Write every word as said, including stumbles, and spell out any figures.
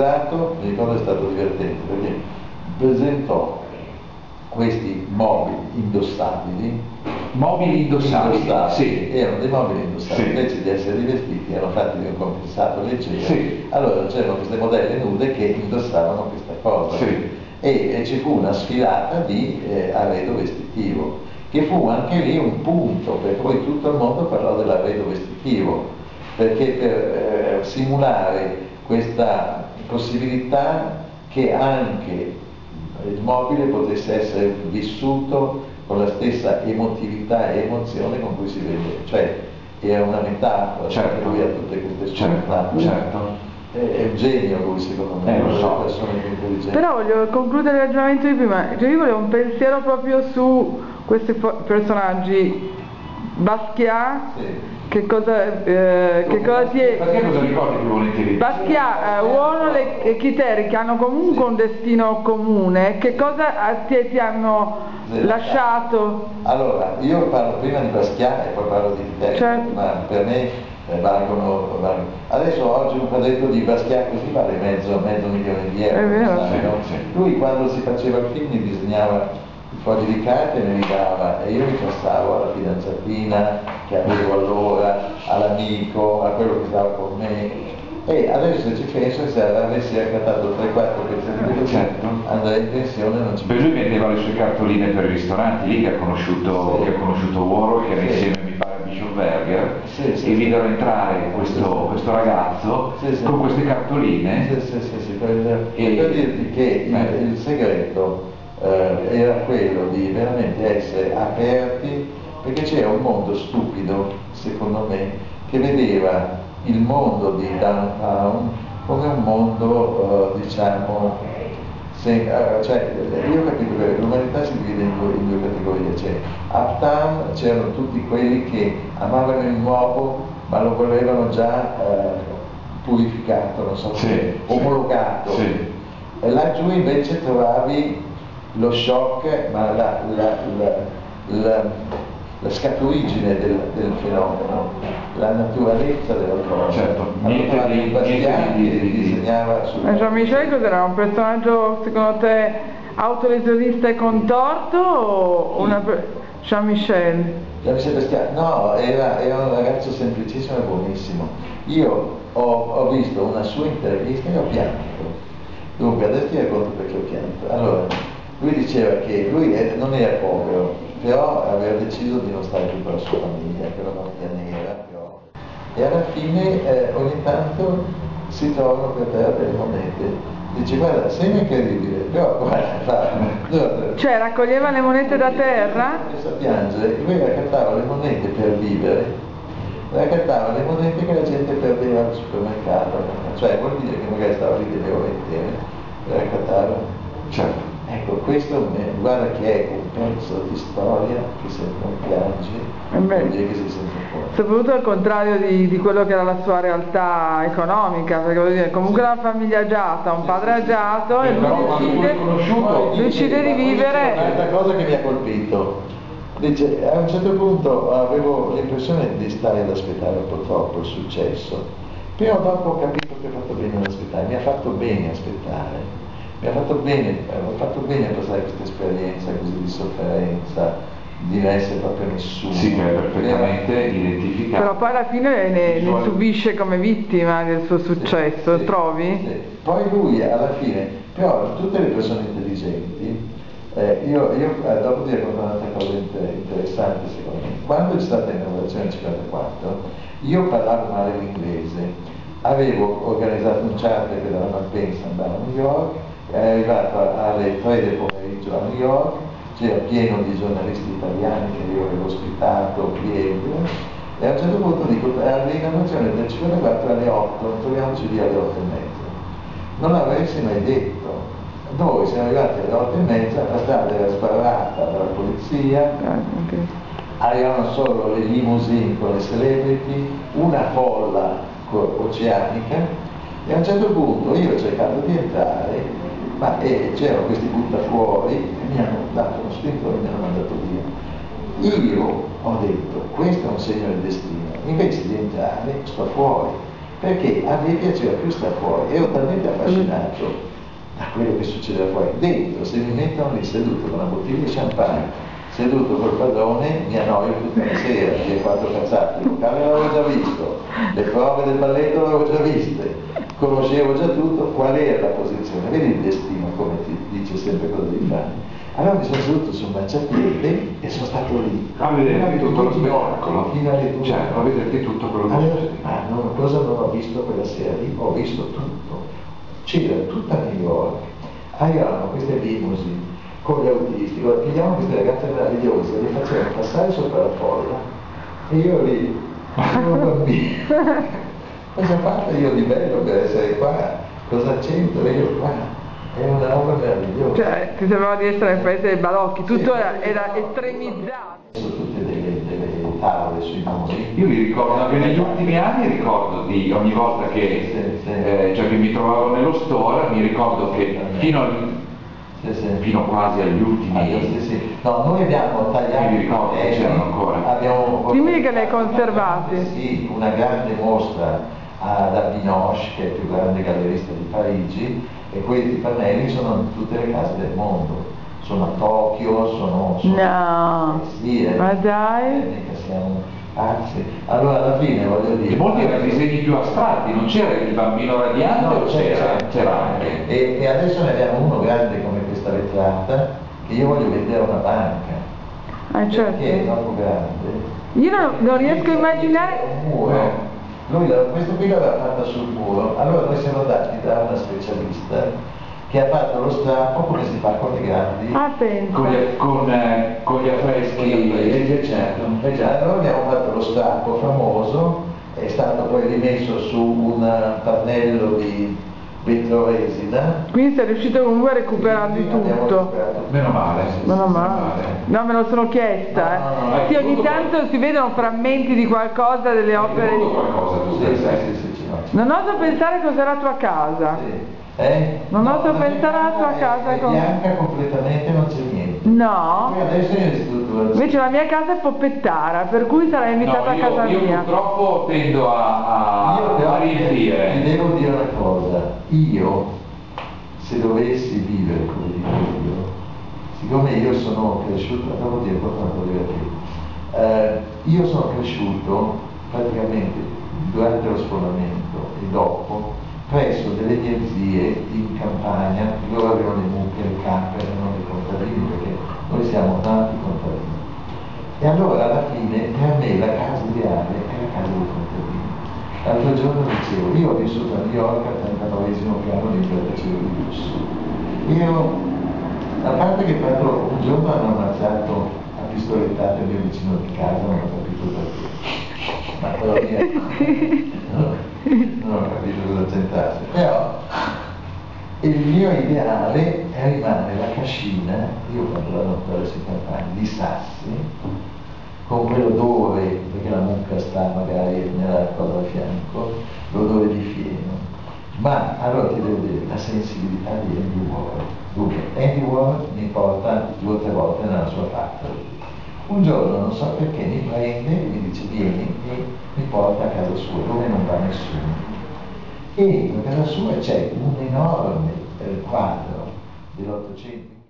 organizzato, mi ricordo è stato divertente perché presentò questi mobili indossabili. Mobili indossabili? indossabili. Sì. Erano dei mobili indossabili, Sì. invece di essere rivestiti erano fatti di un compensato leggero. Sì. Allora c'erano queste modelle nude che indossavano questa cosa. Sì. E, e ci fu una sfilata di eh, arredo vestitivo, che fu anche lì un punto, perché poi tutto il mondo parlò dell'arredo vestitivo, perché per eh, simulare questa possibilità che anche il mobile potesse essere vissuto con la stessa emotività e emozione con cui si vede, cioè era una metafora, certo. Lui ha tutte queste certo, metafore. Certo. È un genio lui, secondo me, eh, una lo delle so. persone più intelligenti. Però voglio concludere il ragionamento di prima, cioè io volevo un pensiero proprio su questi personaggi. Basquiat, Sì. che cosa, eh, che cosa ti è... Perché cosa ricordi più volentieri? Basquiat, eh, Warhol e Chiteri, che hanno comunque Sì. un destino comune, che cosa a te ti hanno Sì. lasciato? Allora, io parlo prima di Basquiat e poi parlo di Chiteri, Certo. ma per me eh, valgono, valgono. Adesso oggi un quadretto di Basquiat così vale mezzo, mezzo milione di euro. È vero. Sai, no? Sì, sì. Lui quando si faceva il film disegnava fogli di carta e me li dava e io mi passavo alla fidanzatina che avevo allora, all'amico, a quello che stava con me, e adesso se ci penso, se avessi raccattato tre quattro pezzi di certo. andrei in pensione, non ci Beh, lui metteva le sue cartoline per i ristoranti, lì che ha conosciuto, Sì. che ha conosciuto Warhol, che era Sì. insieme mi pare a Bischofberger, Sì, sì, e sì. videro entrare questo, Sì, sì. questo ragazzo Sì, sì. con queste cartoline. Sì, sì, sì, sì, per, E- per dirti che il, eh. il segreto eh, era quello di veramente essere aperti, perché c'era un mondo stupido, secondo me, che vedeva il mondo di Downtown come un mondo, eh, diciamo, se, eh, cioè, io ho capito che l'umanità si divide in due, in due categorie, cioè Uptown c'erano tutti quelli che amavano il nuovo ma lo volevano già eh, purificato, non so Sì, se, sì. omologato. Sì. E laggiù invece trovavi lo shock, ma la, la, la, la, la scaturigine del, del fenomeno, la naturalezza della cosa. Certo, niente Allora, di- Basquiat niente di- che disegnava sul... Ma Jean-Michel cos'era? Un personaggio secondo te autolesionista e contorto o una... per- Jean-Michel? Jean-Michel Basquiat, no, era, era un ragazzo semplicissimo e buonissimo. Io ho, ho visto una sua intervista e ho pianto. Dunque, adesso ti racconto perché ho pianto. Allora, lui diceva che lui è- non era povero, però aveva deciso di non stare più con la sua famiglia, che era una famiglia nera, però. E alla fine eh, ogni tanto si trovano per terra delle monete. Dice, guarda, sembra incredibile, però guarda, fa, Cioè raccoglieva le monete da terra? a piangere, lui raccattava le monete per vivere, raccattava le monete che la gente perdeva al supermercato, cioè vuol dire che magari stava lì delle ore intere per raccattare. Certo. Ecco, questo guarda che è un pezzo di storia che se non piangi vuol dire che si sente fuori. Soprattutto al contrario di, di quello che era la sua realtà economica, perché voglio dire, comunque era una famiglia agiata, un padre agiato e lui decide, lui decide di vivere. Un'altra cosa che mi ha colpito, dice, a un certo punto avevo l'impressione di stare ad aspettare un po' troppo il successo, però dopo ho capito che ho fatto bene ad aspettare, mi ha fatto bene aspettare. Mi ha fatto bene, ho fatto bene a passare questa esperienza così di sofferenza, di non essere proprio nessuno. Sì, che è perfettamente identificato. Però poi alla fine ne, ne subisce come vittima del suo successo, Sì, sì, trovi? sì. Poi lui alla fine, però tutte le persone intelligenti, eh, io, io eh, dopo ti racconto un'altra cosa inter interessante secondo me. Quando è stata l'inaugurazione del cinquantaquattro, io parlavo male l'inglese, avevo organizzato un charter che dalla Malpensa andava a New York, è arrivato alle tre del pomeriggio a New York, c'era pieno di giornalisti italiani che io avevo ospitato, clienti, e a un certo punto dico, all'inaugurazione del cinquantaquattro alle otto, troviamoci lì alle otto e mezza. Non l'avresti mai detto. Noi siamo arrivati alle otto e mezza, la strada era sbarrata dalla polizia, Ah, okay. arrivavano solo le limousine con le celebrity, una folla oceanica, e a un certo punto io ho cercato di entrare, ma eh, c'erano questi buttafuori e mi hanno dato uno spintone e mi hanno mandato via. Io ho detto, questo è un segno del destino, invece di entrare sto fuori, perché a me piaceva più stare fuori, ero talmente affascinato da quello che succedeva fuori. Dentro, se mi mettono lì seduto con una bottiglia di champagne, seduto col padrone, mi annoio tutta la sera, le quattro cazzate, il locale l'avevo già visto, le prove del balletto l'avevo già viste, conoscevo già tutto, qual era la posizione, vedi il destino come ti dice sempre cosa devi fare. Allora mi sono seduto sul marciapiede e sono stato lì a vederti tutto lo spettacolo, fino alle due, cioè a vederti tutto quello che allora, ma non, cosa non ho visto quella sera lì? Ho visto tutto, c'era tutta New York, arrivavano queste limousine con gli autisti, guarda, pigliavano queste ragazze meravigliose, le facevano passare sopra la folla e io lì, ero bambino, cosa ho fatto io di bello per essere qua? Cosa c'entro io qua? È una roba meravigliosa. Cioè, ti sembrava di essere nel paese dei balocchi, tutto era, era estremizzato. Sono tutte delle, delle tavole sui muri. Io mi ricordo che negli ultimi anni ricordo di ogni volta che, Sì, sì. Eh, cioè che mi trovavo nello store, mi ricordo che fino, al, Sì, sì. fino quasi agli ultimi Ah, sì, sì. No, noi abbiamo tagliato, mi ricordo che c'erano ancora. Abbiamo Dimmi che li hai conservati. Sì, una grande mostra ad Binoche, che è il più grande gallerista di Parigi, e questi pannelli sono in tutte le case del mondo. Sono a Tokyo, sono... sono No, eh, sì, eh, ma dai. eh, mica siamo pazzi. Allora alla fine voglio dire... E molti erano disegni più astratti, non c'era il bambino radiante, No, o c'era, c'era anche. E, e adesso ne abbiamo uno grande come questa vetrata che io voglio vendere a una banca. Ah, certo. Perché è troppo grande. Io non, non riesco a immaginare. Un muro. Lui la- questo qui l'aveva fatta sul muro, allora noi siamo andati da una specialista che ha fatto lo strappo come si fa con i grandi. Ah, pensa. Con gli, con, eh, con gli affreschi, Eh, certo. Eh già, allora abbiamo fatto lo strappo famoso, è stato poi rimesso su un pannello di vetroresina. Quindi sei riuscito comunque a recuperarli Abbiamo tutto. recuperato tutto. meno male. Meno male. No, me lo sono chiesta, eh. No, no, no, Sì, è ogni tutto- tanto si vedono frammenti di qualcosa delle opere. Hai veduto qualcosa tu Sì, sì, stai sì, sì, sì, no. Non oso pensare cos'è la tua casa. Sì. Eh? Non No, oso la mia pensare alla tua è- casa è con- bianca completamente, non c'è niente. No. Poi adesso è in ristruttura. Invece la mia casa è poppettara, per cui sarai invitata No, a io, casa io mia. purtroppo tendo a, Io a, però a riempire. ti devo dire una cosa, io se dovessi vivere come dico io, siccome io sono cresciuto, dopo ti racconto una cosa eh, io sono cresciuto praticamente durante lo sfollamento e dopo presso delle mie zie in campagna, loro avevano le mucche, le capre, erano dei contadini perché noi siamo tanti contadini. E allora alla fine per me la casa ideale è la casa dei contadini. L'altro giorno dicevo, io ho vissuto a New York al trentanovesimo piano di un grattacielo di lusso. Io, a parte che tra l'altro un giorno hanno ammazzato a pistolettate il mio vicino di casa, non ho capito perché. Ma però io no, non ho capito cosa c'entrasse. Però il mio ideale è rimane la cascina, io quando vado a fare sui campagni, di sassi, con quell'odore, perché la mucca sta magari nella cosa a fianco, l'odore di fieno. Ma allora ti devo dire, la sensibilità di Andy Warhol. Dunque, Andy Warhol mi porta due o tre volte nella sua factory. Un giorno, non so perché, mi prende e mi dice vieni e mi porta a casa sua, dove non va nessuno. E a casa sua c'è un enorme eh, quadro dell'Ottocento.